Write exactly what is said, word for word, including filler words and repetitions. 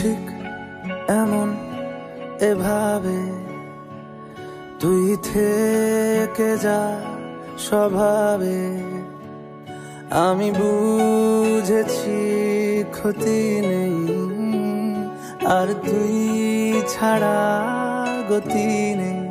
ঠিক এমন এভাবে তুই থেকে যা স্বভাবে। আমি বুঝেছি ক্ষতি নেই, আর তুই ছাড়া গতি নেই।